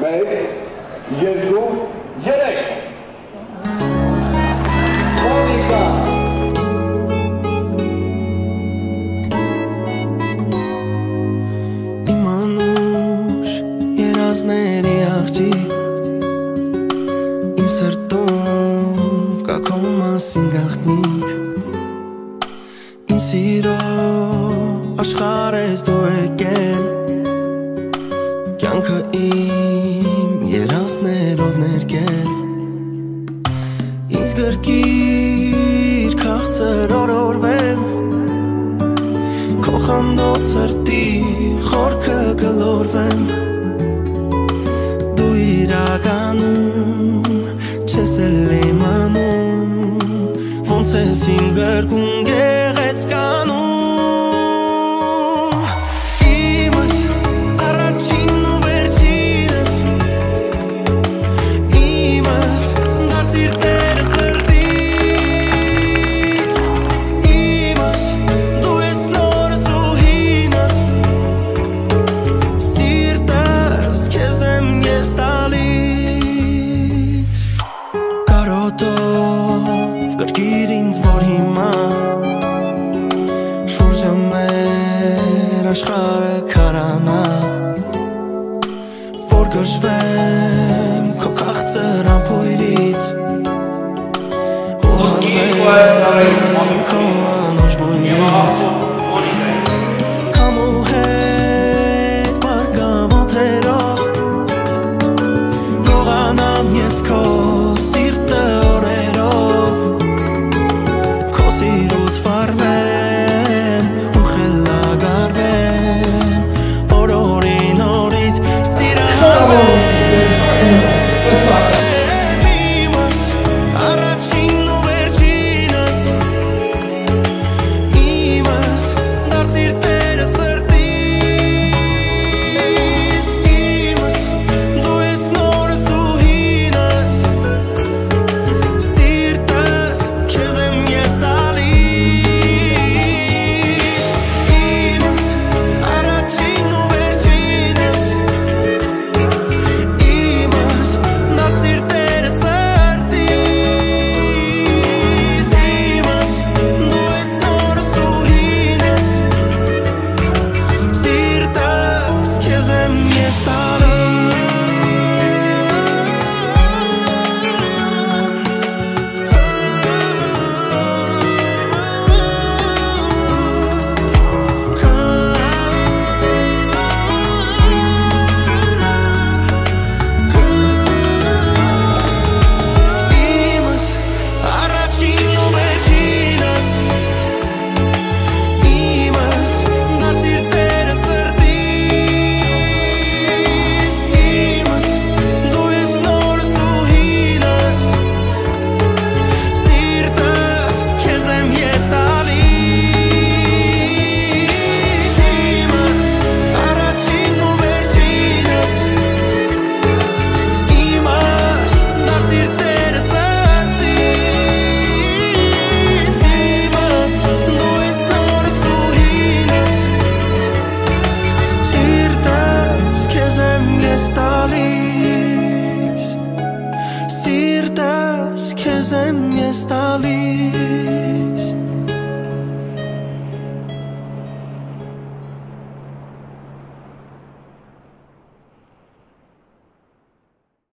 Երազների աղջիկ Իմ սրտում կա քո մասին գաղտնիք Իմ սիրո աշխարհ ես դու եկել Կյանքը իմ երազներով ներկել Ինձ գրկիր քաղցր օրորվեմ Քո խանդով սրտի խորքը գլորվեմ իրականում չես էլ իմանում ոնց ես իմ գրկում գեղեցկանում Իմս առաջինն ու վերջինս Իմս դարձիր տերը սրտիս Իմս դու ես նորս ու հինս Սիրտս քեզ եմ ես Կարոտով կրկիր ինձ որ հիմա Շուրջը մեր աշխարհը քարանա Որ գժվեմ քո քաղցր ամփոյրից Ու հանվեմ քո